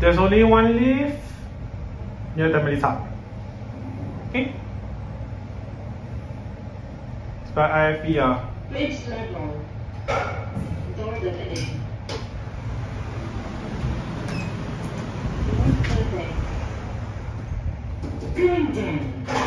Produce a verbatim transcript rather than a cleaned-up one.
There's only one lift near Tampines Hub. Okay? Sebab I F E lah. Bridge level. Door limited. Door closing. Cleansing.